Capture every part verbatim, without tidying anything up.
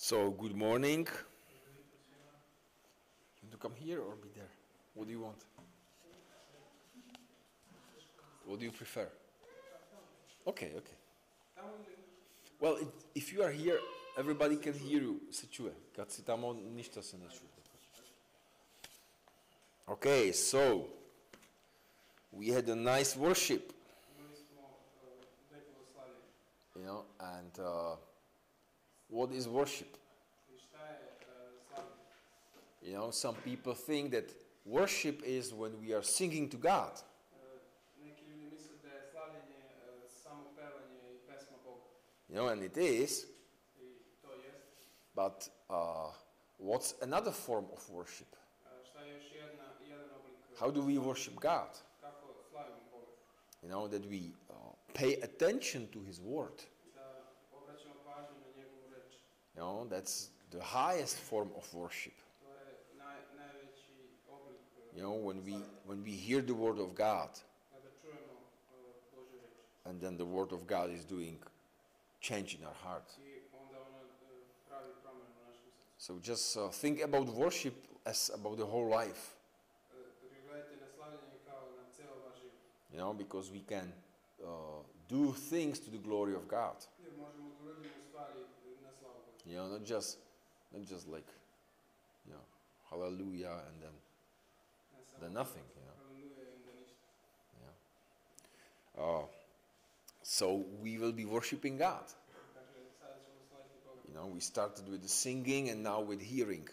So, good morning. You want to come here or be there? What do you want? What do you prefer? Okay, okay. Well, it, if you are here, everybody can hear you. Se čuje. Kad si tamo, ništa se ne čuje. Okay, so we had a nice worship. You know, and uh, what is worship? You know, some people think that worship is when we are singing to God. You know, and it is. But uh, what's another form of worship? How do we worship God? You know, that we uh, pay attention to His Word. You know, that's the highest form of worship. You know, when we when we hear the Word of God, and then the Word of God is doing change in our heart. So just uh, think about worship as about the whole life. You know, because we can uh, do things to the glory of God. You know, not just, not just like, you know, hallelujah and then, then nothing. You know. Yeah. Uh, so we will be worshiping God. You know, we started with the singing and now with hearing.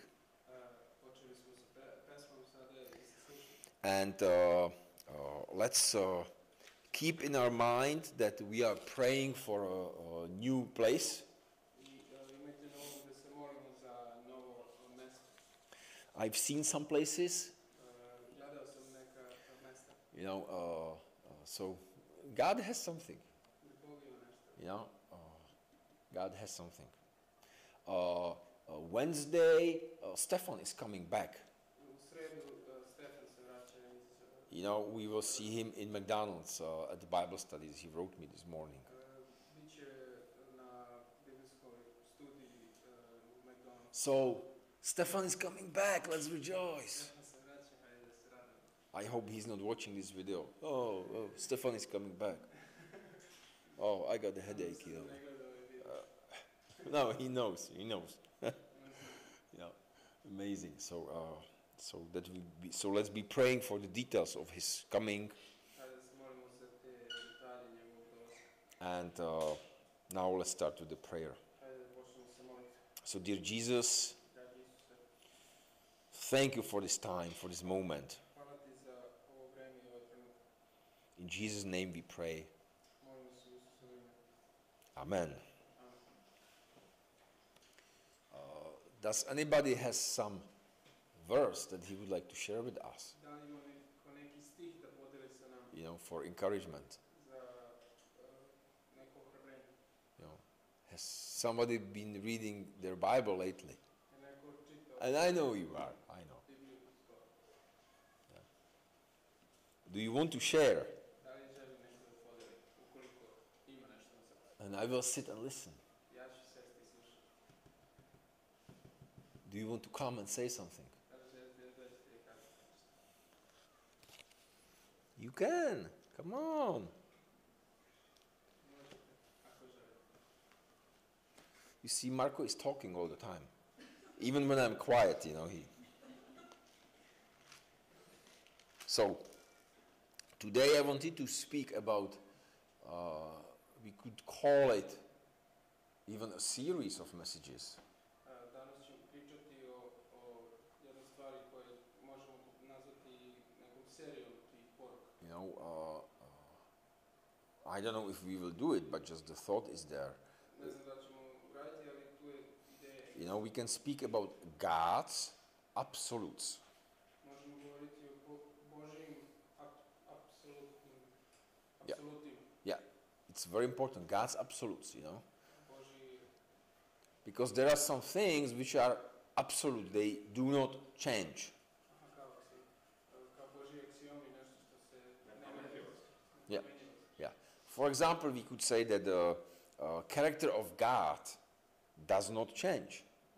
And uh, uh, let's uh, keep in our mind that we are praying for a, a new place. I've seen some places. You know, uh, uh, so God has something. You know, uh, God has something. Uh, uh, Wednesday, uh, Stefan is coming back. You know, we will see him in McDonald's uh, at the Bible studies. He wrote me this morning. So, Stefan is coming back. Let's rejoice. I hope he's not watching this video. Oh, oh Stefan is coming back. Oh, I got a headache. You know. Uh, no, he knows. He knows. Yeah, amazing. So, uh, so that we be, so let's be praying for the details of his coming. And uh, now let's start with the prayer. So, dear Jesus, thank you for this time, for this moment. In Jesus' name we pray. Amen. Uh, does anybody has some verse that he would like to share with us? You know, for encouragement. You know, has somebody been reading their Bible lately? And I know you are. I know. Yeah. Do you want to share? And I will sit and listen. Do you want to come and say something? You can. Come on. You see, Marco is talking all the time. Even when I'm quiet, you know, he... So, today I wanted to speak about, uh, we could call it even a series of messages. You know, uh, uh, I don't know if we will do it, but just the thought is there. You know, we can speak about God's absolutes. Yeah, yeah, it's very important, God's absolutes, you know. Because there are some things which are absolute, they do not change. Yeah, yeah. For example, we could say that the uh, character of God does not change.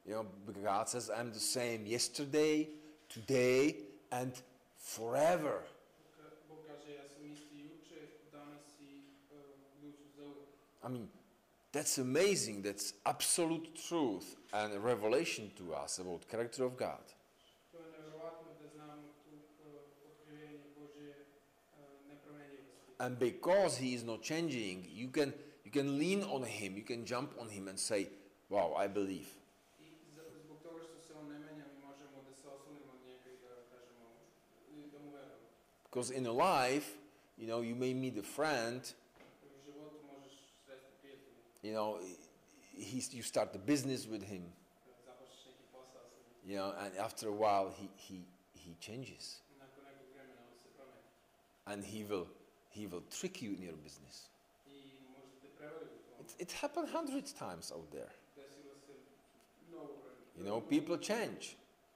You know, God says, I'm the same yesterday, today, and forever. Bog kaže, ja sam isti juče, danas i uh, budućnost zauvek. I mean, that's amazing. That's absolute truth and a revelation to us about the character of God. To je nevjerovatno da znamo tu uh, otkrivenje Božje uh, nepromenjivosti. And because He is not changing, you can you can lean on Him, you can jump on Him and say, wow, I believe. I zbog toga što se on ne menja, mi možemo da se oslonimo od njega i da kažemo, i da mu verujemo. Because in a life, you know, you may meet a friend, U životu možeš sresti prijatelja, you know, he's, you start a business with him, započneš neki posao sa njim. you know, and after a while he, he, he changes. Nakon nekog vremena on se promeni. And he will, he will trick you in your business. I možda te prevari u tom. It, it happened hundreds times out there. Desilo se mnogo. You know, people change,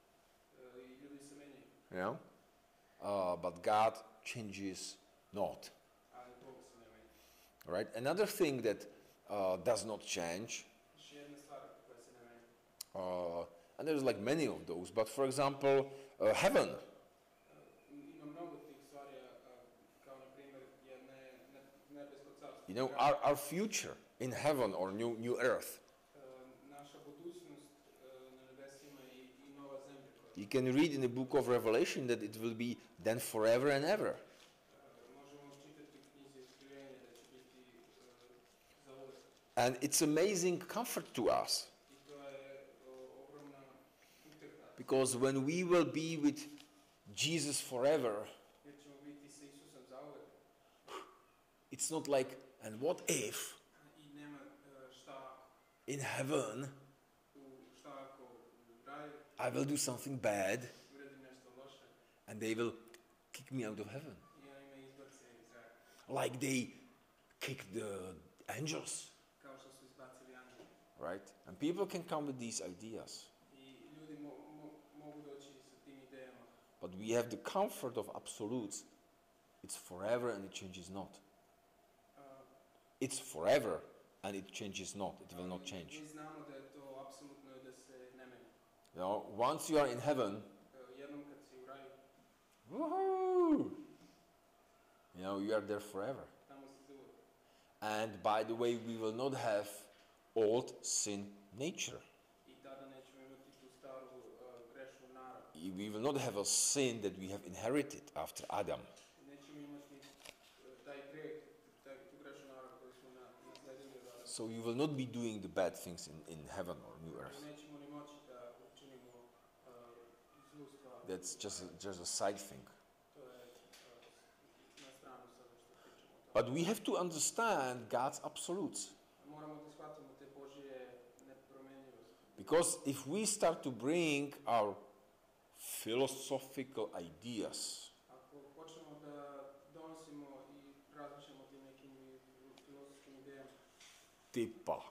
Uh, I ljudi se menjaju. you know, uh, but God changes not. Ali Bog se ne menja. Right? Another thing that uh, does not change, Još jedna stvar koja se ne menja. uh, and there's like many of those, but for example, uh, heaven. Uh, Ima mnogo tih stvari, uh, kao na primjer jedne ne- nebesko carstvo. You know, our, our future in heaven or new, new earth. Uh, Naša budućnost uh, na nebesima i, i nova zemlja koja. You can read in the book of Revelation that it will be then forever and ever. Uh, Možemo čitati u knjizi Otkrivenja da će biti uh, za uvek. And it's amazing comfort to us I to je uh, ogromna utrka. because when we will be with Jesus forever, Jer ćemo biti sa Isusom za uvek. it's not like, and what if I nema uh, šta ako. in heaven U šta ako u raju I will do something bad uradim nešto loše and they will kick me out of heaven? i oni me izbace iz raka. Like they kicked the angels, Kao što su izbacili anđeli. right? And people can come with these ideas. I ljudi mo, mo, mogu doći sa tim idejama. But we have the comfort of absolutes. It's forever and it changes not. Uh, It's forever and it changes not. It will not mi- change. Mi znamo da je to apsolutno i da se ne menja. You know, once you are in heaven, Uh, jednom kad si u raju, woohoo! You know, you are there forever. tamo si za uvek. And by the way, we will not have old sin nature. I tada nećemo imati tu staru uh, grešnu narav. We will not have a sin that we have inherited after Adam. Nećemo imati uh, taj greh, taj, tu grešnu narav koju smo na, nasledili od Adama. So you will not be doing the bad things in, in heaven or new earth. I nećemo ni moći da učinimo uh, zlu stvar. That's just a, just a side thing. To je uh, na stranu sada što pričamo o tome. But we have to understand God's absolutes. Moramo da shvatimo te Božje nepromenjivosti. Because if we start to bring our philosophical ideas, Ako počnemo da donosimo i razmišljamo o tim nekim filozofskim idejama, tipa,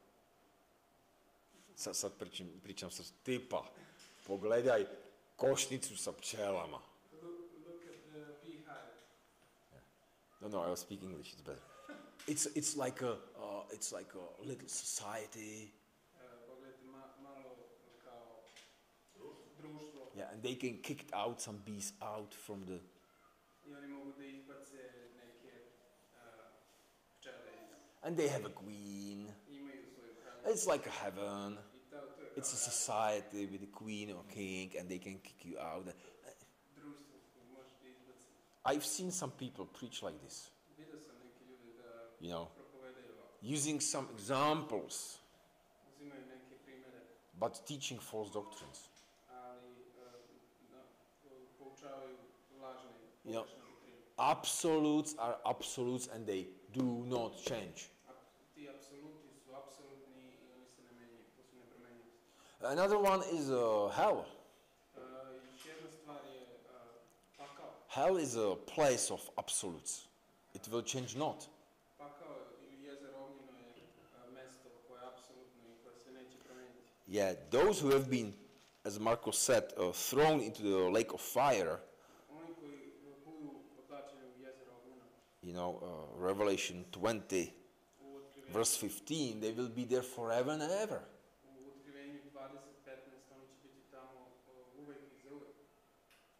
sad, sad pričam, pričam sa tipa, pogledaj košnicu sa pčelama. look, look at the beehive. No, no, I will speak English, it's better. It's, it's, like a, uh, it's like a little society, Uh, pogledajte ma, malo kao društvo yeah, and they can kick out some bees out from the, i oni mogu da izbace neke uh, pčele iz, and they have a queen. imaju svoju kralju. It's like a heaven. I ta, to je It's a kao society with a queen or king, and they can kick you out. društvo koje možeš da izbaci. I've seen some people preach like this, Vidio sam neke ljude da you know, propovedaju ovako. using some examples, Uzimaju neke primere, but teaching false doctrines. ali uh, na, poučavaju lažne, You know, pogrešne doktrine. absolutes are absolutes, and they do not change. A ti apsoluti su apsolutni i oni se ne menjaju, to su nepromenjivosti. Another one is uh, hell. Uh, još jedna stvar je uh, pakao. Hell is a place of absolutes. It will change not. Pakao ili jezero ognjeno je uh, mesto koje je apsolutno i koje se neće promeniti. Yeah, those who have been, as Marco said, uh, thrown into the lake of fire, Oni koji budu odbačeni u jezero ognjeno, you know, uh, Revelation twenty, u otkrivenju, verse fifteen, they will be there forever and ever. u otkrivenju dvadeset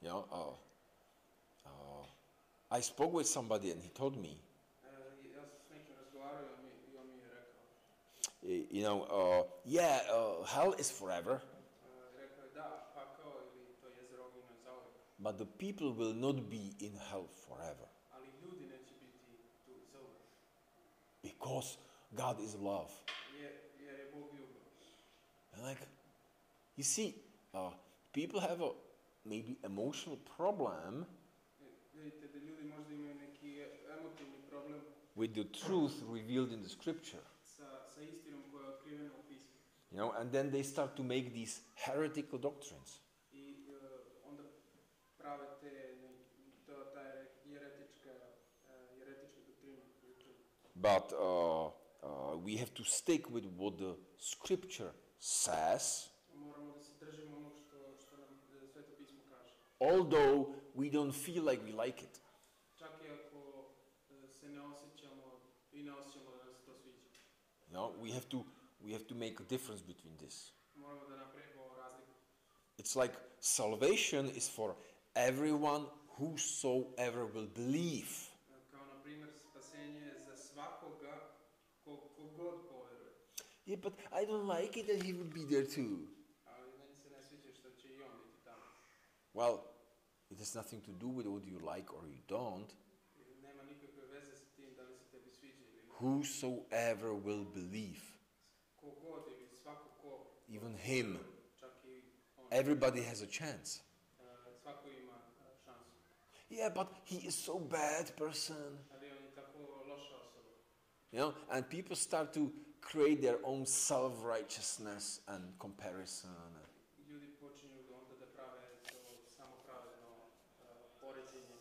You know, uh, uh, I spoke with somebody and he told me, E, ja sam s nekim razgovarao i on mi, i on mi je rekao, y- you know, uh, yeah, uh, hell is forever, e, rekao je da, pakao ili to jezero ognjeno je zauvek, but the people will not be in hell forever ali ljudi neće biti tu zauvek, because God is love. jer, jer je Bog ljubav. And like, you see, uh, people have a maybe emotional problem E, Vidite da ljudi možda imaju neki emotivni problem with the truth revealed in the scripture. sa, sa istinom koja je otkrivena u pismu. You know, and then they start to make these heretical doctrines. I uh, onda prave te, to, ta jere- jeretička, uh, jeretička doktrina. But uh, uh, we have to stick with what the scripture says, Moramo da se držimo onog što, što nam e, Sveto pismo kaže. although we don't feel like we like it. Čak i ako e, se ne osjećamo i ne osjećamo da nam se to sviđa. You know, we have to we have to make a difference between this. Moramo da napravimo razliku. It's like salvation is for everyone whosoever will believe. E, Kao na primjer spasenje je za svakoga ko, ko god poveruje. Yeah, but I don't like it that he would be there too. Ali meni se ne sviđa što će i on biti tamo. Well, it has nothing to do with what you like or you don't. I nema nikakve veze sa tim da li se tebi sviđa ili ne. Whosoever will believe, Ko god ili svako ko, even him, čak i on. everybody has a chance. E, Svako ima e, šansu. Yeah, but he is so bad person. Ali on je tako loša osoba. You know, and people start to create their own self-righteousness and comparison. Ljudi počinju da onda da prave to samopravedno uh, poređenje.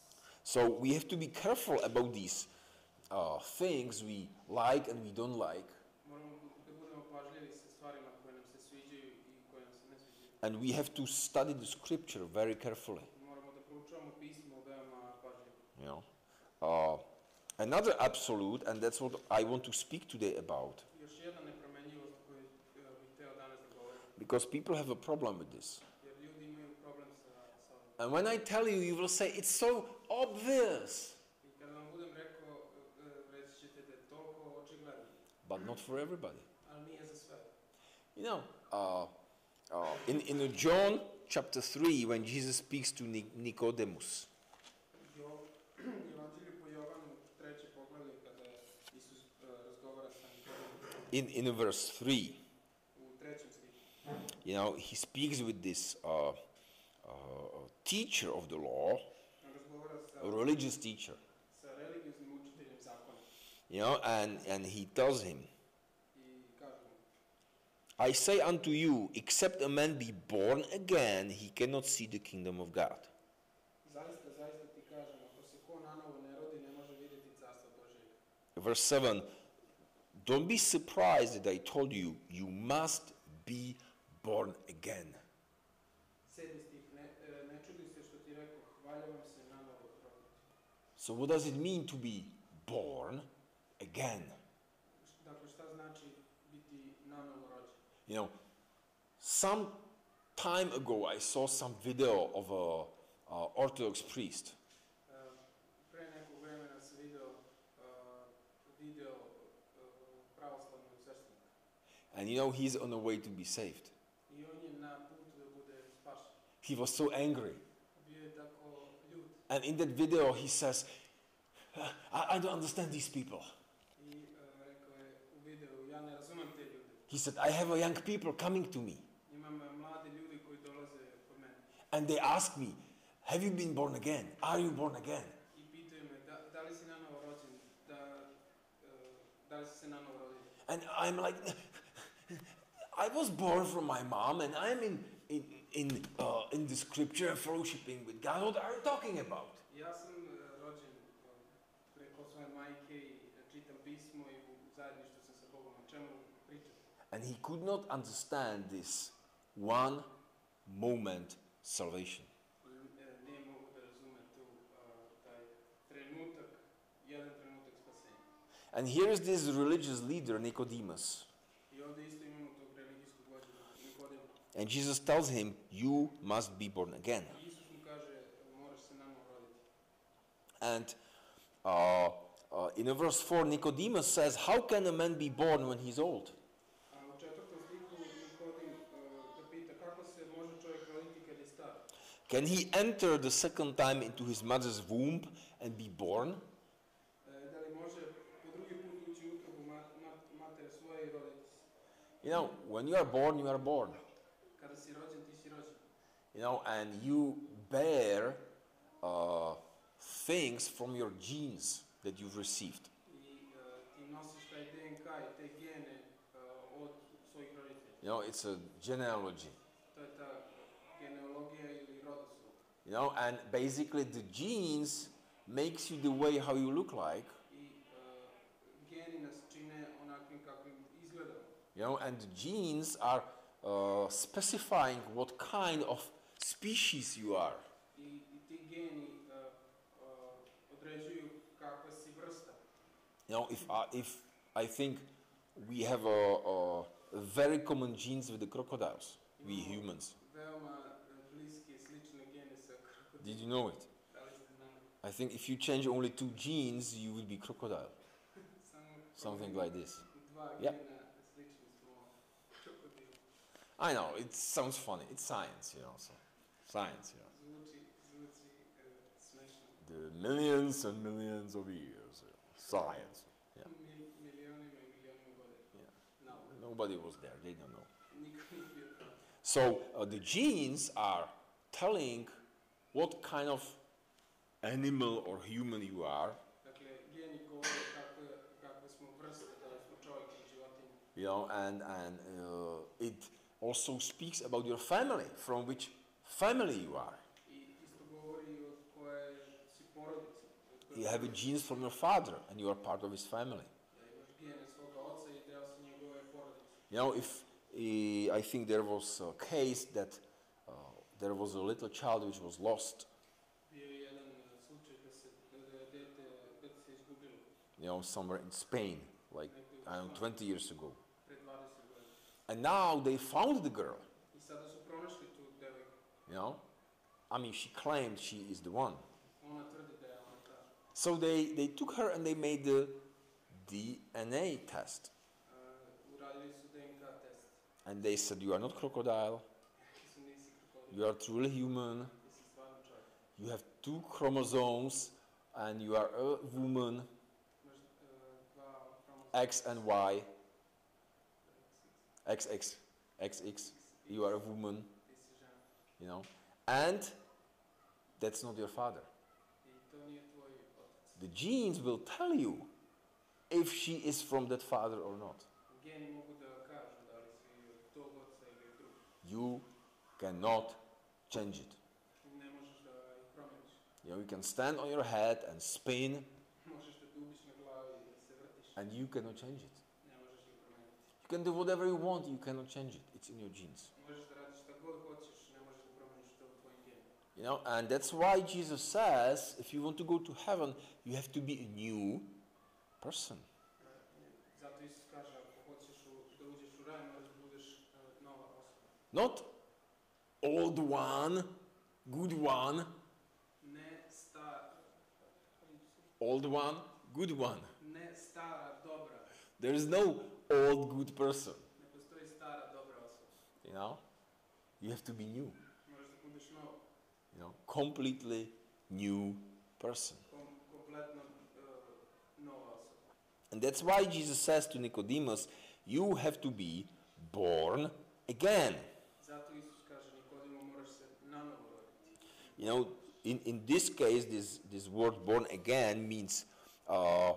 So we have to be careful about these uh, things we like and we don't like, Moramo da budemo pažljivi sa stvarima koje nam se sviđaju i koje nam se ne sviđaju. and we have to study the scripture very carefully. Moramo da proučavamo pismo veoma pažljivo. You know, uh, another absolute, and that's what I want to speak today about, Još jedna nepromenjivost koju uh, bih hteo danas da govorim, because people have a problem with this. jer ljudi imaju problem sa, sa ovim. And when I tell you, you will say it's so obvious, I kada vam budem rekao, uh, reći ćete da je toliko očigledno, but not for everybody. ali nije za sve. You know, uh, uh, in in John chapter three, when Jesus speaks to Ni- Nicodemus, Jo- Evanđelje po Jovanu, treće poglavlje, kada Isus uh, razgovara sa Nikodemom, in in verse three, u trećem stihu. you know, he speaks with this uh, uh, teacher of the law, On razgovara sa, a religious teacher, sa religioznim učiteljem zakona you know, and, and he tells him, i kaže mu, I say unto you, except a man be born again, he cannot see the kingdom of God. zaista, zaista ti kažem, ako se ko nanovo ne rodi, ne može vidjeti carstvo Božje. Verse seven, don't be surprised that I told you, you must be born again. Sedmi stih, ne, e, ne čudi se što ti rekao, valjavam se nanovo roditi. So what does it mean to be born again? Dakle, šta znači biti nanovo rođen? You know, some time ago I saw some video of a, a Orthodox priest. E, Pre nekog vremena sam video, uh, video uh, pravoslavnog sveštenika. And you know, he's on the way to be saved. I on je na putu da bude spašen. He was so angry. Bio je tako ljut. And in that video he says, I, I don't understand these people. I uh, rekao je u videu, ja ne razumem te ljude. He said, I have a young people coming to me. Imam uh, mlade ljudi koji dolaze kod mene. And they ask me, have you been born again? Are you born again? I pitaju me, da, da li si nanovo rođen? Da, uh, da li si se nanovo rodio? And I'm like, I was born from my mom and I'm in, in, in, uh, in the scripture and fellowshipping with God. What are you talking about? Ja sam uh, rođen uh, preko svoje majke i uh, čitam pismo i u zajedništvu sam sa Bogom. O čemu pričate? And he could not understand this one moment salvation. I uh, nije mogu da razume tu uh, taj trenutak, jedan trenutak spasenja. And here is this religious leader, Nicodemus. I ovdje isto imamo tog religijskog vođa Nikodema. And Jesus tells him, you must be born again. I Isus mu kaže, And uh, uh, in verse four, Nicodemus says, how can a man be born when he's old? A u četvrtom stihu Nikodim uh, ga pita kako se može čovjek roditi kad je star? Can he enter the second time into his mother's womb and be born? E, da li može po drugi put ući u utrobu mat, mat, matere svoje i roditi se? You know, when you are born, you are born. Kada si rođen, ti si rođen. You know, and you bear uh, things from your genes that you've received. I uh, ti nosiš taj D N K i te gene uh, od svojih roditelja. You know, it's a genealogy. To je ta genealogija ili rodoslov. You know, and basically the genes makes you the way how you look like. I uh, geni nas čine onakvim kakvim izgledamo. You know, and the genes are uh, specifying what kind of species you are. I, i ti geni uh, uh, određuju kakva si vrsta. You know, if I, if I think we have a, a, a very common genes with the crocodiles, we Imamo humans. Veoma uh, bliske, slične gene sa krokodilom. Did you know it? Da li ste znali? I think if you change only two genes, you will be crocodile. Samo Something promeni like this. Dva Yep. gena slični smo krokodilu. I know, it sounds funny. It's science, you know, so science, you know. Zvuči, zvuči uh, smešno. The millions and millions of years, you know, science. Yeah. Mil, milionima i milionima godina. Yeah. Nauka. Nobody was there, they don't know. Niko nije bio tamo. So uh, the genes are telling what kind of animal or human you are, Dakle, geni govore kakve, kakve smo vrste, da li smo čovjek ili životinja. you know, and, and uh, it also speaks about your family, from which family you are. I isto govori od koje si porodice. Od koje You have a genes from your father, and you are part of his family. Da imaš gene svoga oca i deo si njegove porodice. You know, if uh, I think there was a case that uh, there was a little child which was lost, Bio je jedan uh, slučaj da se da je dete, dete se izgubilo you know, somewhere in Spain, like negdje u I don't know, Španiji twenty years ago. pre dvadeset godina. And now they found the girl. I sada su pronašli tu devojku. You know, I mean, she claimed she is the one. Ona tvrdi da je ona ta. So they, they took her and they made the D N A test. Uh, uradili su D N K test. And they said, you are not crocodile, Rekli su nisi krokodil, you are truly human, ti si stvarno čovjek. you have two chromosomes, and you are a woman, Imaš uh, dva hromosoma. X and Y, X X, X X, you are a woman, Ti si žena. you know, and that's not your father. I to nije tvoj otac. The genes will tell you if she is from that father or not. Geni mogu da kažu da li si od tog oca ili od drugog. You cannot change it. Ne možeš da ih promeniš. You know, you can stand on your head and spin, Možeš da dubiš na glavi i da se vrtiš. and you cannot change it. Ne možeš ih promeniti. You can do whatever you want, you cannot change it. It's in your genes. Možeš da radiš šta god hoćeš, ne možeš da promeniš to u tvojim genima. You know, and that's why Jesus says, if you want to go to heaven, you have to be a new person. Zato Isus kaže, ako hoćeš u, da uđeš u raj, moraš da budeš uh, nova osoba. Not old one, good one, Ne star, old one, good one. ne stara, dobra. There is no old good person. Ne postoji stara, dobra osoba. You know, you have to be new. Moraš da budeš nov, You know, completely new person. kom, kompletno uh, nova osoba. And that's why Jesus says to Nicodemus, you have to be born again. Zato Isus kaže Nikodimo, moraš se nanovo roditi. You know, in, in this case, this, this word born again means uh,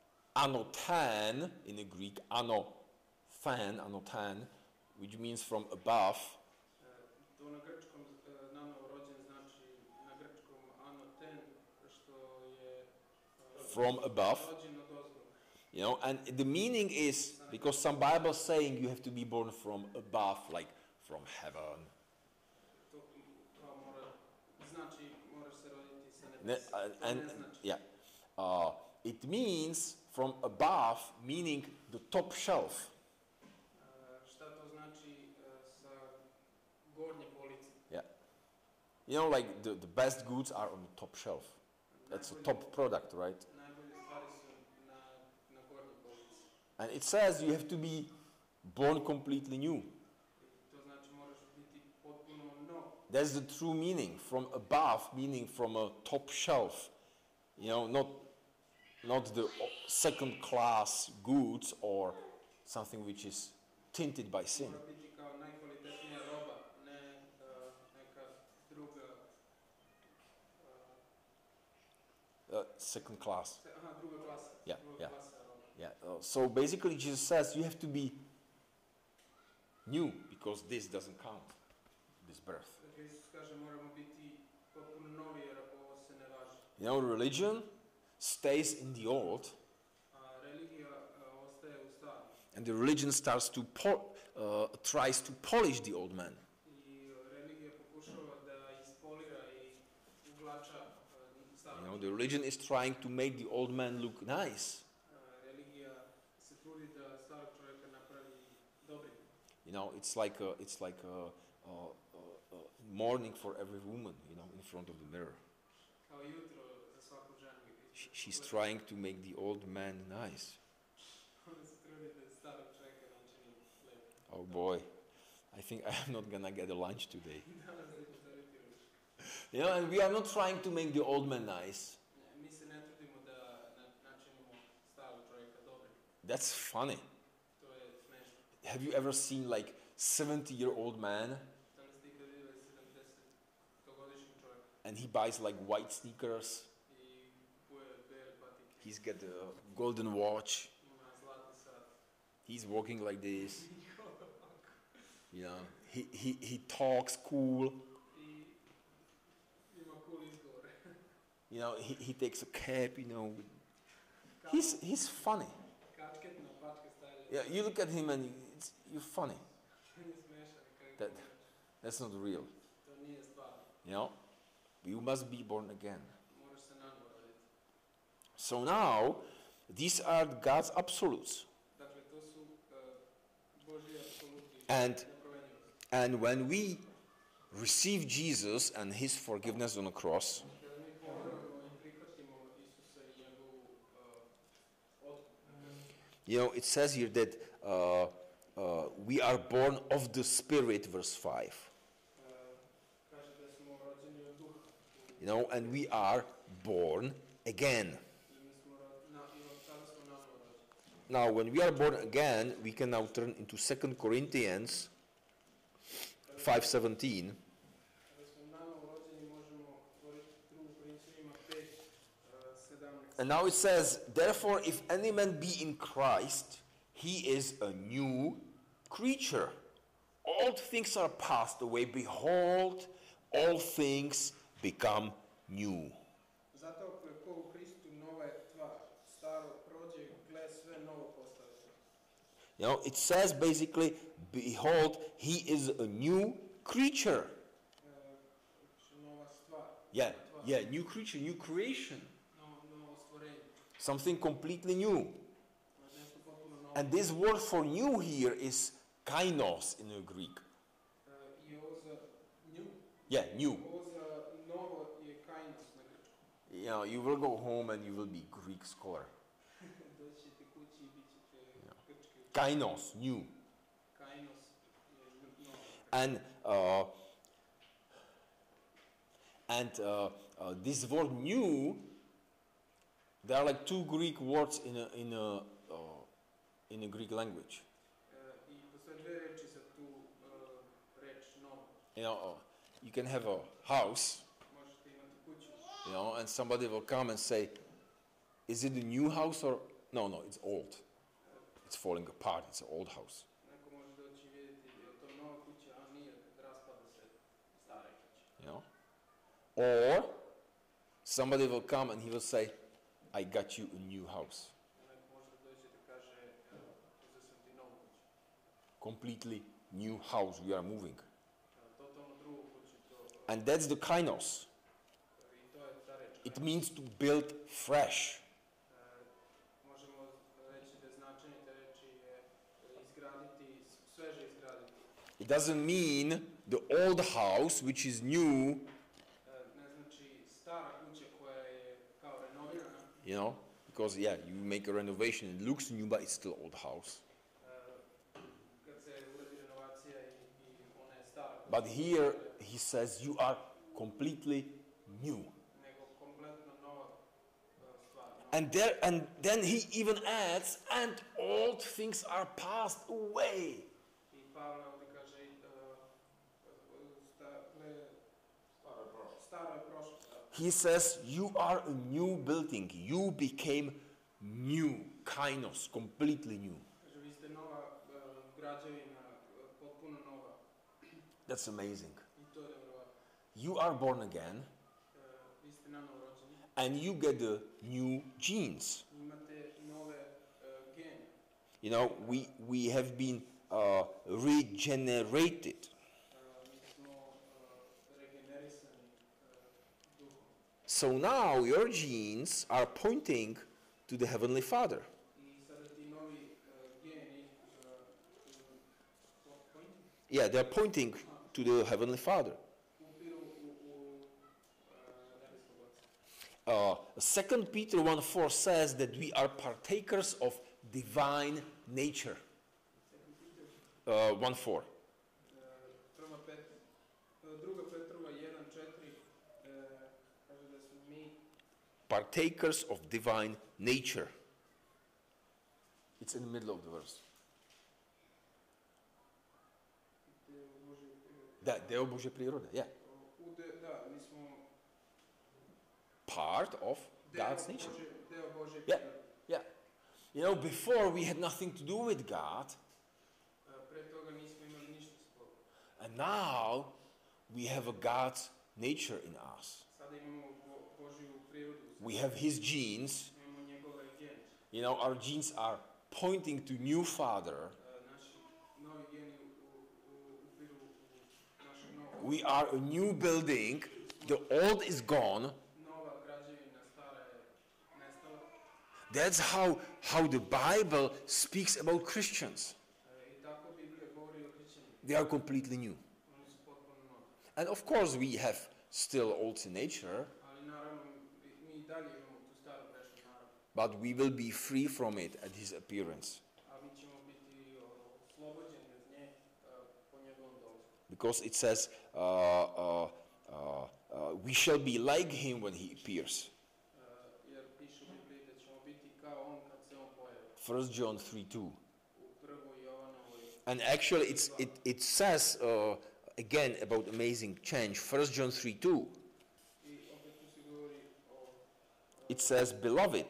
anothen in the Greek, anothen, anothen, which means from above. Uh, to na grčkom uh, nanovo rođen znači na grčkom anoten, što je uh, From above. rođen od ozgo. You know, and the meaning is, because some Bible saying you have to be born from above, like from heaven. To kao mora, znači moraš se roditi sa Ne- nebesa. and, To and- ne znači. yeah, uh, it means from above, meaning the top shelf. Uh, šta to znači uh, sa gornje police? Yeah, you know, like the, the best goods are on the top shelf. that's a top product, right? Najbolje stvari su na, na gornjoj polici. And it says you have to be born completely new. I to znači moraš biti potpuno nov. That's the true meaning, from above, meaning from a top shelf. You know, not, not the second class goods or something which is tinted by sin. Mora biti kao najkvalitetnija roba, ne uh, neka druga uh, Uh, second class. se- aha, druga klasa. Yeah, druga yeah. klasa roba. Yeah. Uh, so basically, Jesus says you have to be new because this doesn't count, this birth. Dakle, Isus kaže moramo biti potpuno novi jer ovo se ne važi. You know, religion stays in the old, A religija uh, ostaje u starom. and the religion starts to po- uh, tries to polish the old man. I uh, religija pokušava da ispolira i uglača uh, staro. You know, the religion is trying to make the old man look nice. Uh, religija se trudi da starog čovjeka napravi dobrim. You know, it's like a, it's like a, a, a, a morning for every woman. You know, in front of the mirror, Kao jutro za svaku ženu. She, she's trying to make the old man nice. Ona se trudi da starog čovjeka načini lepim. Oh boy, I think I'm not gonna get a lunch today. Danas neću dobiti ručak. You know, and we are not trying to make the old man nice. Ne, Mi se ne trudimo da na- načinimo starog čovjeka dobrim. That's funny. To je smešno. Have you ever seen like seventy-year-old man Da li ste ikad vidjeli sedamdesetogodišnji čovjek and he buys like white sneakers? i kupuje bele patike, He's got a golden watch. ima zlatni sat. He's walking like this. I hoda ovako. You know, he, he, he talks cool. I ima cool izgovore. You know, he, he takes a cap, you know. He's, he's funny. Kačket na pačke stavlja. Yeah, you look at him and it's, you're funny. On je smešan. Kako That- može. That's not real. To nije stvarno. You know, you must be born again. Moraš se nanovo roditi. So now, these are God's absolutes. Dakle, to su uh, Božji apsoluti. And- nepromenjivosti. And when we receive Jesus and his forgiveness on the cross, Kada mi povjerujemo i prihvatimo Isusa i njegovu uh, otkup. you know, it says here that uh, uh, we are born of the Spirit, verse five. Uh, kaže da smo rođeni od duha. You know, and we are born again. I mi smo ro- na, i od tada smo nanovo rođeni. Now, when we are born again, we can now turn into Second Corinthians five seventeen. Kada smo nanovo rođeni možemo otvoriti drugu Korinćanima pet sedamnaest. And now it says, therefore, if any man be in Christ, he is a new creature. All things are passed away. Behold, all things become new. Zato ako je ko u Hristu nova je tvar, staro prođe, gle sve novo postaje. You know, it says basically, behold, he is a new creature. E, znači nova stvar. Yeah, nova tvar, yeah, new creature, new creation. Novo, novo stvorenje. Something completely new. Znači nešto potpuno novo. And this word for new here is kainos in the Greek. E, I ovo za nju, Yeah, new. ovo za novo je kainos na grčkom. You know, you will go home and you will be Greek scholar. Doći ćete kući i bit ćete grčki učitelj. Kainos, new. Kainos je novo. And uh, and uh, uh, this word new, there are like two Greek words in a in a uh, in a Greek language. E, I postoje dve reči za tu e, reč novo. You know, uh, you can have a house, Možete imati kuću. you know, and somebody will come and say, "Is it a new house or no? No, it's old. It's falling apart. It's an old house." Neko može doći i vidjeti je li to nova kuća, a nije, raspada se stara kuća. You know, or somebody will come and he will say, "I got you a new house, Neko može doći da kaže, evo, uzeo sam ti novu kuću. completely new house. We are moving." Evo, totalno drugu kuću, to, And that's the kainos. i to je ta reč. It means to build fresh. E, možemo reći da značenje te reči je izgraditi, sveže izgraditi. It doesn't mean the old house, which is new, E, ne znači stara kuća koja je kao you know, because yeah, you make a renovation, it looks new, but it's still old house. Kad se uradi renovacija i, i ona je stara. But here he says you are completely new. Nego kompletno nova uh, stvar. nova- And there and then he even adds, and old things are passed away. I Pavle ovdje kaže, uh, sta, ne, staro je prošlo. da. He says you are a new building. You became new, kainos, completely new. Kaže, vi ste nova uh, građevina, uh, potpuno nova. That's amazing. I to je nevjerovatno. You are born again Uh, vi ste nanovo rođeni. and you get the new genes. Imate nove uh, gene. You know, we, we have been uh, regenerated. Uh, mi smo uh, regenerisani uh, duhom. So now your genes are pointing to the Heavenly Father. I sada ti novi uh, geni uh, uh, pointing, Yeah, they're pointing to the Heavenly Father. upiru u, u uh, nebesko Otca. Uh, Second Peter one four says that we are partakers of divine nature. Second Peter, Uh, one four. uh, prva Pet, uh, druga Petrova jedan četiri uh, kaže da smo mi Partakers of divine nature. It's in the middle of the verse. deo Božje prirode. Da, deo Božje prirode, yeah. U de, da, mi smo Part of deo God's nature. Božje, deo Božje Yeah. prirode. Yeah. You know, before we had nothing to do with God, Uh, pre toga nismo imali ništa s Bogom. and now we have a God's nature in us. Sada imamo Bo, Božju prirodu, We have His genes. imamo njegove gene. You know, our genes are pointing to new Father. Uh, naši novi geni u, u, u, upiru u naše novo. We are a new building. The old is gone. Nova građevina, stara je nestala. That's how, how the Bible speaks about Christians. Uh, I tako Biblija govori o hrišćanima. They are completely new. Oni su potpuno novi. And of course, we have still old in nature, Ali naravno, mi- mi i dalje imamo tu staru grešku naravno. but we will be free from it at His appearance. A mi ćemo biti o, oslobođeni od nje uh, po njegovom dolazku. Because it says, uh, uh, uh, uh, we shall be like Him when He appears. Uh, jer piše u Bibliji da ćemo biti kao on kad se on pojavi. First John three two. U prvoj Jovanovoj. And actually, it's, it, it says uh, again about amazing change. First John three two. I opet tu se govori o... It says, beloved,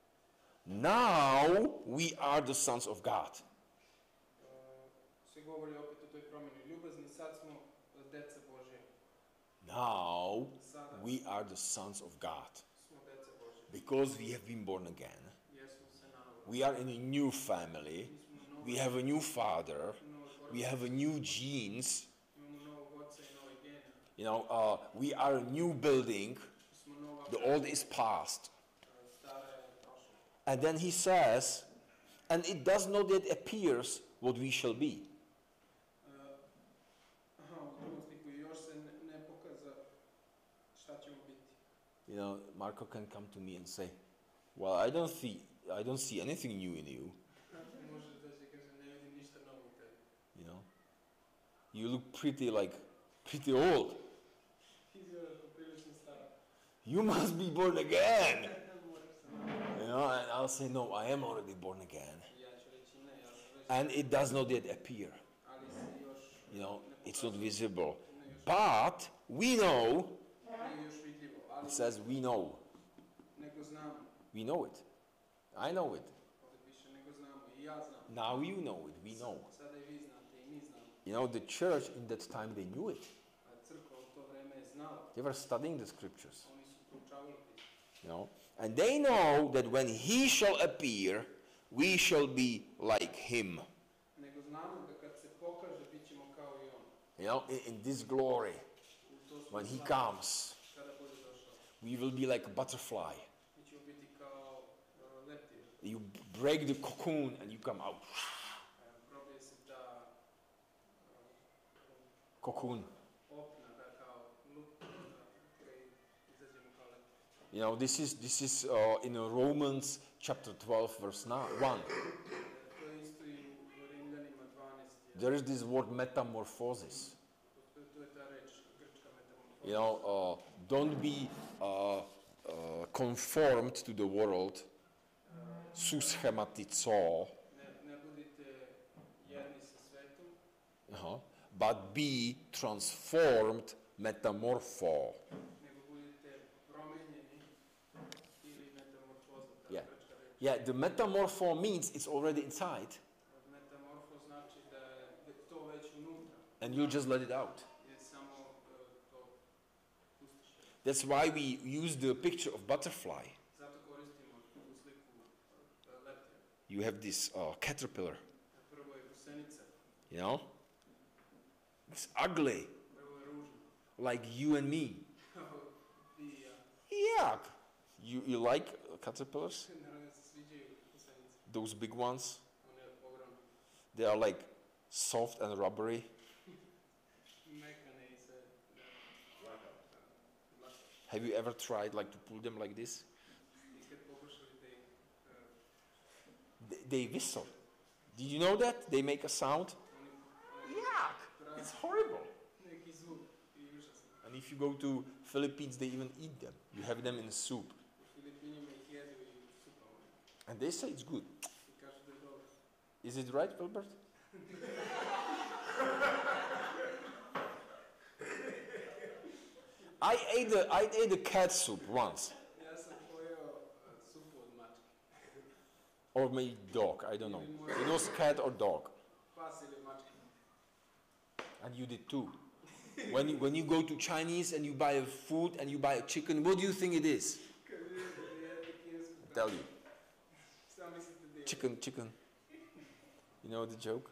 now we are the sons of God. Uh, se govori opet o toj promjeni. Ljubazni, sad smo uh, deca Božje. Now Sada we are the sons of God. smo deca Božje. Because we have been born again. Jer smo se nanovo. We are in a new family. Mi smo novi, We have a new father. novi We porod, have a new genes. imamo novog oca i nove gene. You know, uh, we are a new building. Mi smo nova The old is past. uh, stara je prošla. And then he says, and it does not yet appears what we shall be. Uh, aha, u drugom stiku još se ne, ne pokaza šta ćemo biti. You know, Marco can come to me and say, well, I don't see, I don't see anything new in you. Može da se kaže, ne vidim ništa novo u tebi. You know, you look pretty like, pretty old. Izgleda poprilično stara. You must be born again. Moraš se. You know, and I'll say, no, I am already born again. Ja ću reći ne, ja sam već, And it does not yet appear. ali se još You know, ne it's not pokazuje. visible. Ne još, But we know, nije još vidljivo, ali it says we know. nego znamo. We know it. I know it. Ovdje piše nego znamo i ja znam. Now you know it. We know. Sada i vi znate i mi znamo. You know, the church in that time, they knew it. A crkva u to vreme je znala. They were studying the scriptures. Oni su proučavali pismo. You know, and they know that when He shall appear, we shall be like Him. Nego znamo da kad se pokaže, bit ćemo kao i on. You know, in, in this glory, U to smo when He slavi. comes, Kada bude došao. we will be like a butterfly. Mi ćemo biti kao uh, leptir. You break the cocoon and you come out. Uh, probije se ta uh, Cocoon. opna, da kao lup, uh, koji izađemo kao leptir. You know, this is this is uh, in Romans chapter twelve, verse one. To je isto i u Rimljanima dvanaest. There is this word metamorphosis. To je ta reč, grčka metamorfoza. You know, uh, don't be uh, uh, conformed to the world, suschematizo, Ne, ne budite jedni sa svetom, uh-huh, but be transformed metamorpho. nego budite promenjeni ili metamorfoza, ta Yeah. grčka reč. Yeah, the metamorpho means it's already inside, Metamorfo znači da je da je to već unutra, and you just let it out. je samo uh, to pustiš. That's why we use the picture of butterfly. Zato koristimo tu sliku uh, leptira. You have this uh, caterpillar, Prvo je gusenica, you know? It's ugly, prvo je ružno. like you and me. I ja, Yuck! You, you like uh, caterpillars? naravno se sviđaju gusenice, Those big ones? one ogromne. They are like soft and rubbery. Mekane i se da, lako. Have you ever tried like to pull them like this? Ikad pokušali da ih uh, They, they whistle. Did you know that? They make a sound. oni, oni Yuck! prave It's horrible. neki zvuk i užasno. And if you go to Philippines, they even eat them. You have them in soup. U Filipinima ih jedu i u supama. And they say it's good. I kažu da je dobro. Is it right, Wilbert? I ate a, I ate a cat soup once. Ja sam pojeo uh, supu od mačke. Or maybe dog, I don't know. It was cat or dog. Pas ili mačka. And you did too. When you, when you go to Chinese and you buy a food and you buy a chicken, what do you think it is? Kad vidite da jedete kinesku I tell you. šta mislite da je? Chicken, chicken. You know the joke?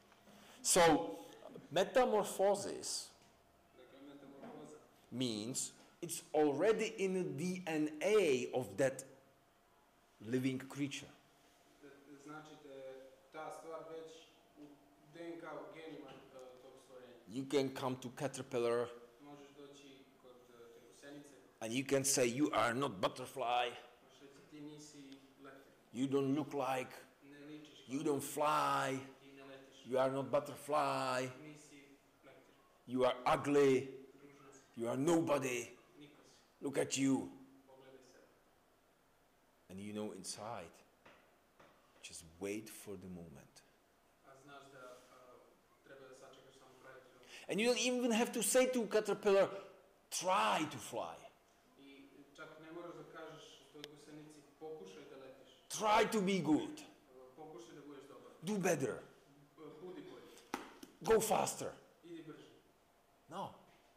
So, metamorphosis Dakle, metamorfoza. means it's already in the D N A of that living creature. Da, da znači da je ta stvar već u D N K, u genima uh, tog stvorenja. You can come to caterpillar Možeš doći kod uh, te gusenice, and you can say, you are not butterfly, možeš reći ti nisi leptir, you don't look like, ne ličiš kao, you don't fly, ti ne letiš, you are not butterfly, nisi leptir, you are ugly, ružan si, you are nobody, niko si, look at you. pogledaj sebe. And you know inside, just wait for the moment. A znaš da uh, treba da sačekaš samo pravi trenutak. And you don't even have to say to caterpillar, try to fly, I čak ne moraš da kažeš toj gusenici pokušaj da letiš, try to be good, uh, pokušaj da budeš dobar, do better, uh, budi bolji, go faster. idi brže. No.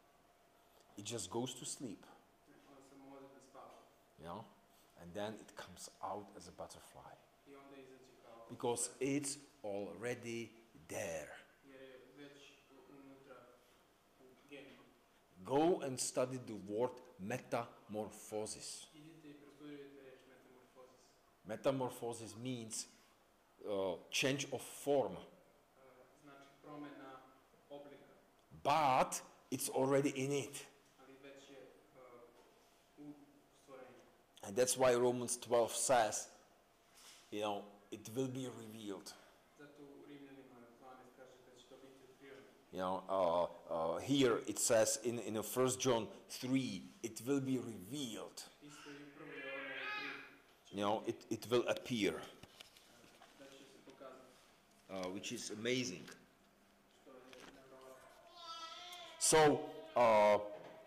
It just goes to sleep, On samo ode da spava. you know, and then it comes out as a butterfly I onda izađe kao, because it's already there. jer je već u- unutra u genima. Go and study the word metamorphosis. Idite i prostudirajte reč metamorfozis. Metamorphosis means uh, change of form, Uh, znači promjena oblika, but it's already in it. ali već je uh, u stvorenju. And that's why Romans twelve says, you know, it will be revealed. Zato u Rimljanima dvanaest kaže da će to biti otkriveno. You know, uh, uh, here it says in, in First John three, it will be revealed. Isto i u prvoj Jovanovoj tri You know, it, it will appear, da će se pokazati, uh, which is amazing. što je nevjerovatno. So, uh,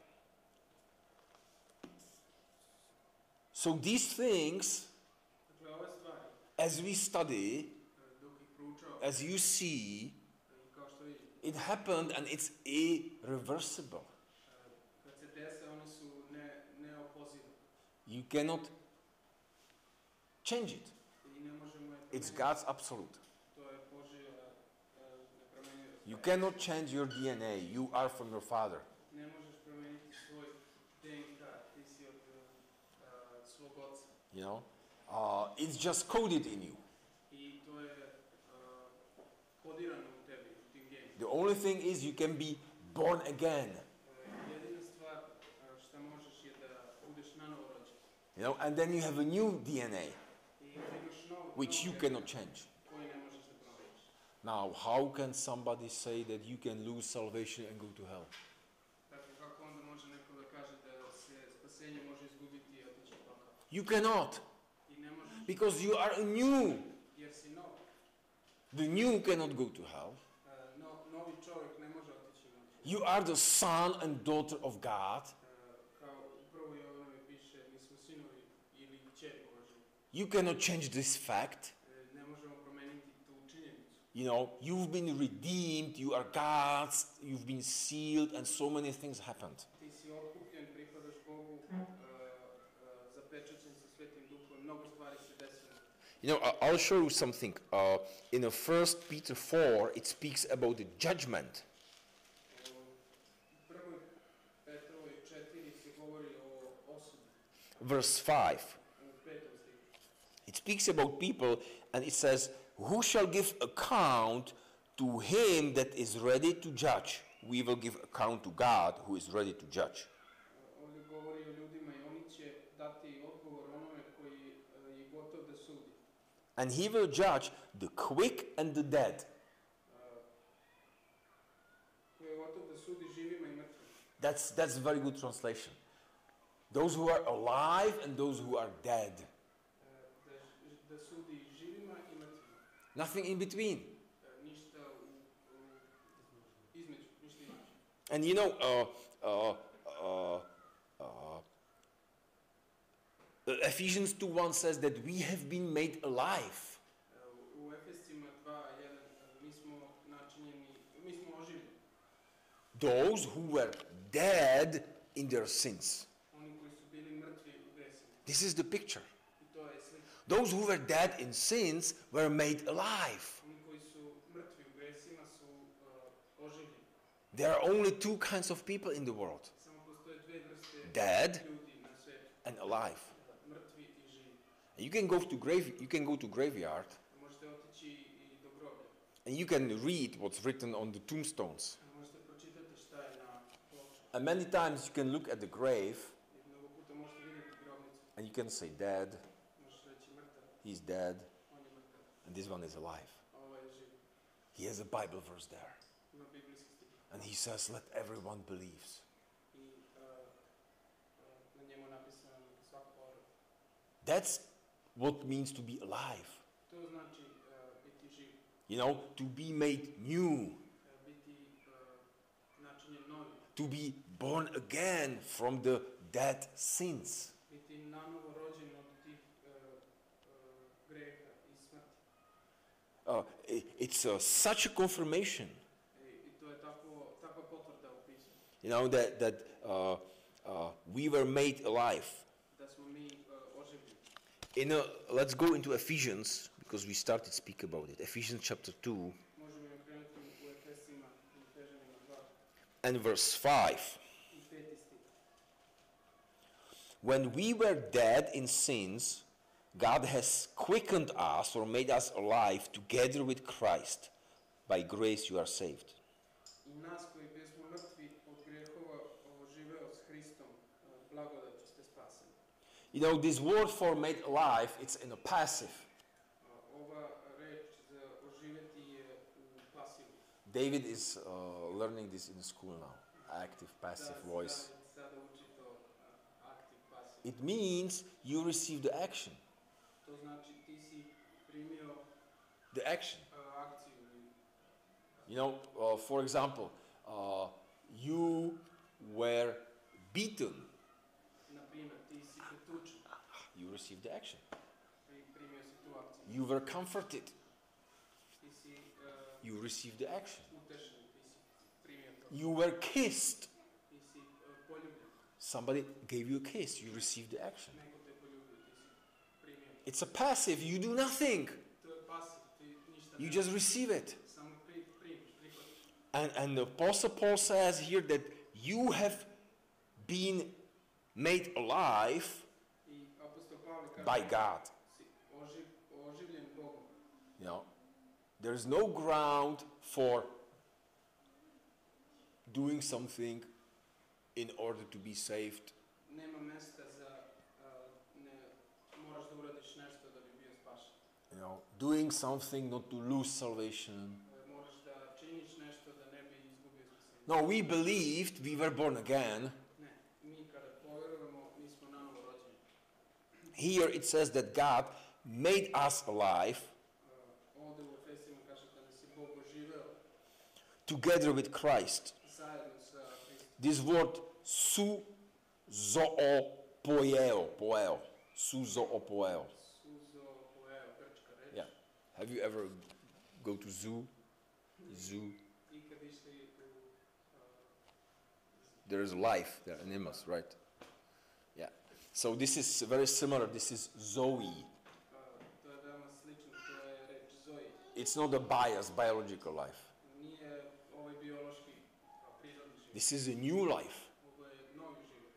so these things, Dakle, ove stvari, as we study, uh, dok ih proučava, as you see, i kao što vidite, it happened and it's irreversible. uh, kad se dese, one su ne, neopozive. You cannot change it. I ne možemo je It's promeniti. God's absolute. To je Božja uh, nepromjenjivost. You cannot change your D N A. You are from your father. Ne možeš promijeniti svoj D N K, ti si od uh, svog oca. You know, uh, it's just coded in you. I to je uh, kodirano u tebi, u tim genima. The only thing is you can be born again. Uh, jedina stvar uh, šta možeš je da budeš nanovo rođen. You know, and then you have a new D N A, I onda imaš nov, which you nov cannot D N A change. koji ne možeš da promeniš. Now, how can somebody say that you can lose salvation and go to hell? Dakle, kako onda može neko da kaže da se spasenje može izgubiti i otići u pakao? You cannot, I ne možeš, because you are new. jer si nov. The new cannot go to hell. E, no, novi čovjek ne može otići u vatru. You are the son and daughter of God. E, kao u prvoj Jovanovoj piše, mi smo sinovi ili kćeri Božji. You cannot change this fact. E, ne možemo promeniti tu činjenicu. You know, you've been redeemed, you are God's, you've been sealed, and so many things happened. Ti si otkupljen, pripadaš Bogu, e, e, zapečaćen sa Svetim Duhom, mnogo stvari se desilo. You know, I- I'll show you something. Uh, in the First Peter four, it speaks about the judgment. U prvoj Petrovoj četiri se govori o osudi, Verse five. u petom stihu. It speaks about people, and it says, "Who shall give account to him that is ready to judge? We will give account to God who is ready to judge." Ovdje govori o ljudima i oni će dati odgovor onome koji e, je gotov da sudi. And he will judge the quick and the dead. E, koji je gotov da sudi živima i mrtvima. That's, that's a very good translation. Those who are alive and those who are dead. E, da, ž- da sudi živima i mrtvima. Nothing in between. E, ništa u, u, između, ništa između. And you know, uh, uh, uh, uh, Ephesians two one says that we have been made alive. E, u, u Efescima dva jedan e, mi smo načinjeni, mi smo oživljeni. Those who were dead in their sins. Oni koji su bili mrtvi u gresima. This is the picture. I to je slika. Those who were dead in sins were made alive. Oni koji su mrtvi u gresima su uh, oživljeni. There are only two kinds of people in the world, Samo postoje dve vrste Dead. ljudi na svetu. and alive. uh, Mrtvi i živi. And you can go to grave, you can go to graveyard, Možete otići i do groblja. and you can read what's written on the tombstones. Možete pročitati šta je na ploči. And many times you can look at the grave I mnogo puta možete vidjeti grobnicu. and you can say, "Dead, Možeš reći mrtav, he's dead, on je mrtav, and this one is alive." a ovaj je živ. He has a Bible verse there, Ima biblijski stih. and he says, "Let everyone believes." I uh, uh, na njemu je napisano neka svako porod. That's what means to be alive. To znači uh, biti živ. You know, to be made new, Uh, biti uh, načinjen novi. to be born again from the dead sins. Biti nanovo rođen od tih uh, uh, greha i smrti. Uh, i- it's uh, such a confirmation, I, i to je tako, takva potvrda u pismu. you know, that that uh, uh, we were made alive. Da smo mi uh, oživljeni. In a, let's go into Ephesians because we started speak about it. Ephesians chapter two Možemo je krenuti u Efesima i Efežanima dva and verse five. i peti stih. When we were dead in sins, God has quickened us or made us alive together with Christ. By grace you are saved. I nas koji besmo mrtvi od grehova oživeo s Hristom, uh, blagodaću ste spaseni. You know, this word for made alive, it's in a passive. Uh, ova reč za oživeti je u pasivu. David is uh, learning this in school now. Active, passive Sad- voice. sad- Sada uči to uh, aktiv, pasiv. It means you receive the action. To znači ti si primio The action. uh, akciju. You know, uh, for example, uh, you were beaten. Na primjer, ti si pretučen, You received the action. pri- primio si tu akciju. You were comforted. Ti si uh, You received the action. utešen, ti si primio to. You were kissed. Ti si uh, poljubljen, Somebody gave you a kiss. You received the action. neko te poljubio, ti si primio to. It's a passive. You do nothing. To je pasiv, ti ništa You ne just receive it. samo pri, primiš, prihvatiš. And, and the Apostle Paul says here that you have been made alive I apostol Pavle kaže by God. si oživ, oživljen Bogom. You know, there is no ground for doing something in order to be saved. Nema mesta za uh, ne, know, doing something not to lose salvation. E, moraš da činiš nešto da ne bi izgubio spasenje. No, we believed we were born again. Ne, mi kada povjerujemo, mi smo nanovo rođeni. Here it says that God made us alive Uh, ovdje u Efesima kaže da nas je Bog oživeo together with Christ. zajedno sa Hristom. This word su zoopoeo, poeo, su zoopoeo. Suzo poeo, grčka reč. Yeah. Have you ever go to zoo? Zoo. Ikad išli u... Uh, There is life, there are animals, right? Yeah. So this is very similar. This is Zoe. uh, to je veoma slično, to je reč zoe. It's not a bias, biological life. Nije ovaj biološki, a prirodni život. This is a new life. Ovo je novi život.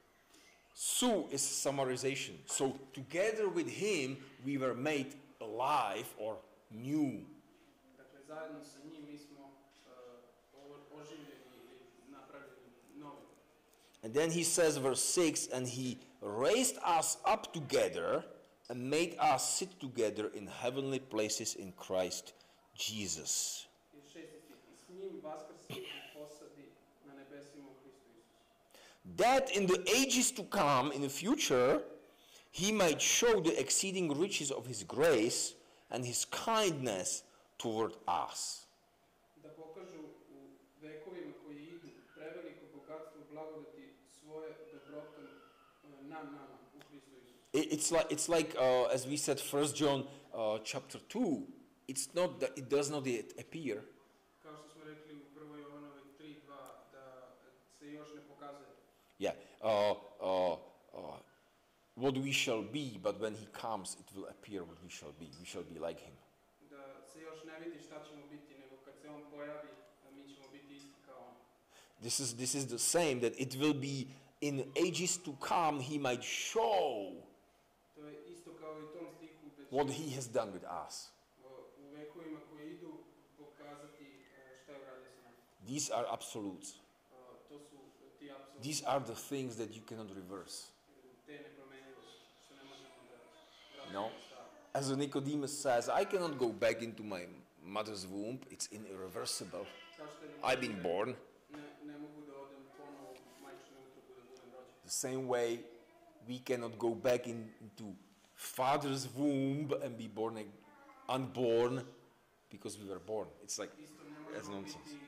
Su is summarization. So together with him we were made alive or new. Dakle, zajedno sa njim mi smo uh, o- oživljeni ili napravljeni novim. And then he says, verse six, and he raised us up together and made us sit together in heavenly places in Christ Jesus. I šesti stih. I s njim vaskrsi i posadi na nebesima u Hristu Isusu. That in the ages to come, in the future, he might show the exceeding riches of his grace and his kindness toward us. Da pokažu u vekovima koji idu preveliko bogatstvo blagodati svoje dobrotom uh, na nama u Hristu Isusu. It- It's like, it's like uh, as we said, First John uh, chapter two, it's not that it does not yet appear, Kao što smo rekli u prvoj Jovanovoj tri dva da se još ne pokazuje. yeah, uh, uh, uh, what we shall be, but when he comes, it will appear what we shall be. We shall be like him. Da se još ne vidi šta ćemo biti, nego kad se on pojavi, a mi ćemo biti isti kao on. This is, this is the same, that it will be in ages to come, he might show To je isto kao i u tom stihu da će what he has done with us. uh, u vekovima koji idu pokazati uh, šta je uradio sa nama. These are absolutes. Uh, to su ti apsolutni, These are the things that you cannot reverse. te nepromjenjivosti što ne možemo da vratimo No. u staro. As Nicodemus says, I cannot go back into my mother's womb. It's irreversible. Kao što je I've been born. ne, ne mogu da odem ponovo u majčinu utrobu da budem rođen. The same way we cannot go back in, into father's womb and be born ag- unborn because we were born. It's like, Isto ne that's možemo nonsense. biti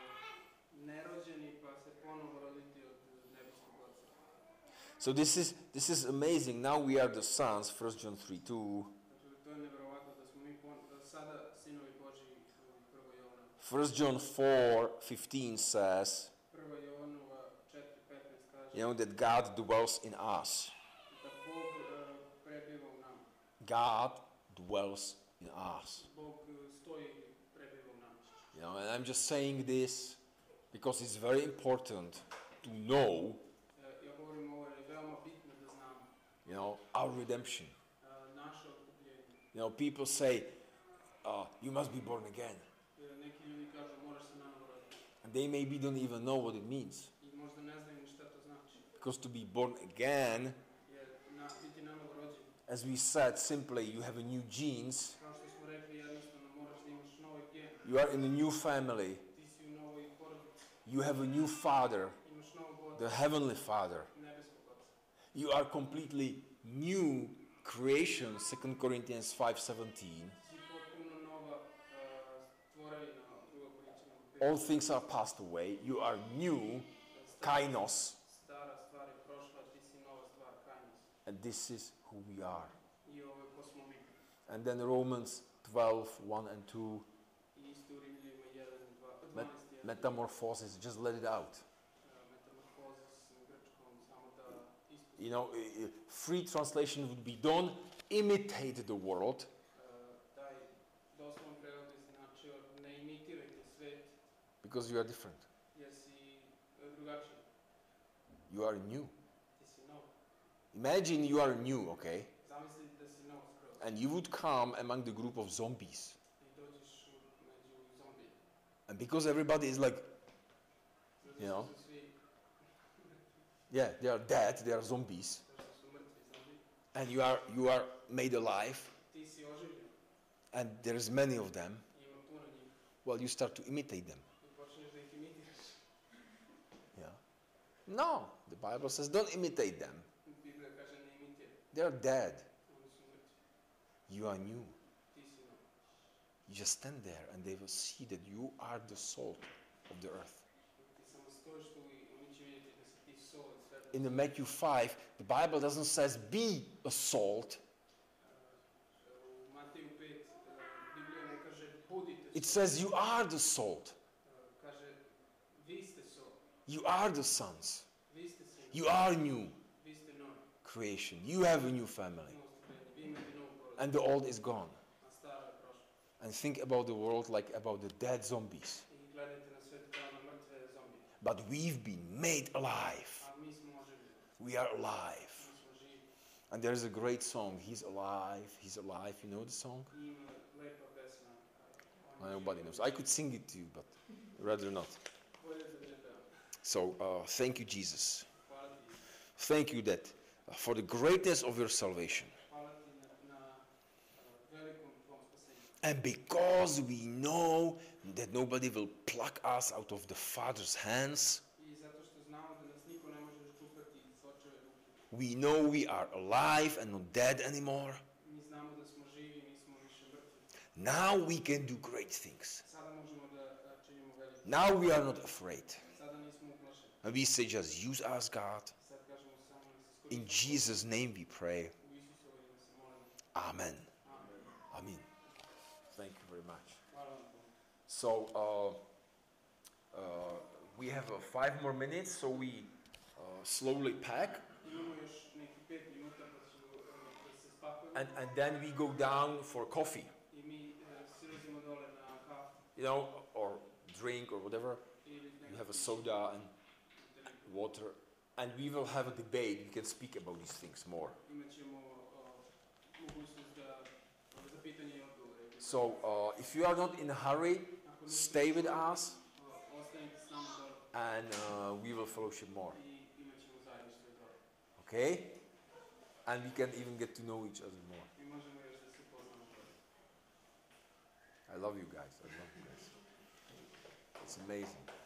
uh, nerođeni pa se ponovo roditi od uh, nebeskog oca. So this is this is amazing. Now we are the sons. First John three two. Dakle, to je nevjerovatno da smo mi pon- da sada sinovi Božji u prvoj Jovanu. First John four fifteen says, Prva Jovanova četiri petnaest kaže you know, that God dwells in us. da Bog uh, prebiva u nama. God dwells in us. Bog uh, stoji i prebiva u nama. You know, and I'm just saying this because it's very important to know, Uh, ja govorim ovo jer je veoma bitno da znamo you know, our redemption. uh, naše otkupljenje. You know, people say, uh, you must be born again. Jer neki ljudi kažu moraš se nanovo roditi. And they maybe don't even know what it means. I možda ne znaju ni šta to znači. Because to be born again, Jer na, biti nanovo rođen, as we said simply, you have a new genes, kao što smo rekli, jednostavno moraš da imaš nove gene. you are in a new family, Ti si u novoj porodici, you have a new father, imaš novog the oca, heavenly father. nebeskog oca. You are completely new creation, Second Corinthians five seventeen. Si potpuno nova uh, stvorevina, druga Korinćanima All pet. things are passed away. You are new, kainos, Stara stvar je prošla, ti si nova stvar, kainos. and this is who we are. I ovo je ko smo mi. And then Romans twelve one and two, I isto u Rimljevima jedan i dva, met- dvanaest i jedan. metamorphosis, just let it out. Uh, metamorfozis na grčkom, samo da isto. You know, i- i- free translation would be don't imitate the world, Uh, taj doslovan prevod bi značio ne imitirajte svet because you are different. jer si uh, drugačiji. You are new. Ti si nov. Imagine you are new, okay? Zamisli da si nov skroz. And you would come among the group of zombies. I dođeš u- među zombije. And because everybody is like, Zato You know? što su svi, yeah, they are dead, they are zombies. zato što su mrtvi zombiji. And you are you are made alive. Ti si oživljen. and there's many of them, ima puno njih, well, you start to imitate them. i počneš da ih imitiraš. Yeah. No, the Bible says don't imitate them. Biblija kaže ne imitiraj, They're dead. oni su mrtvi, You are new. ti si nov. You just stand there and they will see that you are the salt of the earth. Ti samo stojiš tu i oni će vidjeti da si ti sol i sve. In the Matthew five, the Bible doesn't says be a salt. U Mateju pet, uh, Biblija ne kaže budite It sol, says you are the salt. uh, kaže vi ste sol, You are the sons. vi ste sinovi, You are new vi ste novi, creation. You have a new family. novo stvorenje, vi imate novu porodicu, And the old is gone. a staro je prošlo. And think about the world like about the dead zombies. I gledajte na svet kao na mrtve zombije, But we've been made alive. a mi smo oživljeni, We are alive. mi smo živi. And there is a great song. He's alive. He's alive. You know the song? I ima lepa pesma, uh, on je Nobody živ. knows. I could sing it to you, but rather not. Bolje da ne pevam. So uh, thank you, Jesus. Hvala ti, Isus. Thank you that uh, for the greatness of your salvation. Hvala ti na, na uh, velikom tvom spasenju. And because we know that nobody will pluck us out of the Father's hands, I zato što znamo da nas niko ne može iščupati iz očeve ruke. we know we are alive and not dead anymore. Mi znamo da smo živi, nismo više mrtvi. Now we can do great things. Sada možemo da da činimo velike. Now we are not afraid. Sada nismo uplašeni. And we say, just use us, God. Sad kažemo samo da se In iskoristi. Jesus' name we pray. U Isusovo ime se molimo. Amen. Amen. Amen. Thank you very much. Hvala vam puno. So uh, uh, we have uh, five more minutes, so we uh, slowly pack, Imamo još neki pet minuta pa ću uh, da se spakujemo. and, and then we go down for coffee, I mi uh, silazimo dole na kafu you know, or drink or whatever. ili You neki have a soda and water, and we will have a debate. We can speak about these things more. Imat ćemo uh, mogućnost da uh, za pitanje i odgovore. So uh, if you are not in a hurry, Ako niste stay with uh, us, ostanite s nama dole and uh, we will fellowship more. i imat ćemo zajedništvo i dole. Okay? And we can even get to know each other more. I možemo još da se poznamo bolje. I love you guys. I love you guys. It's amazing.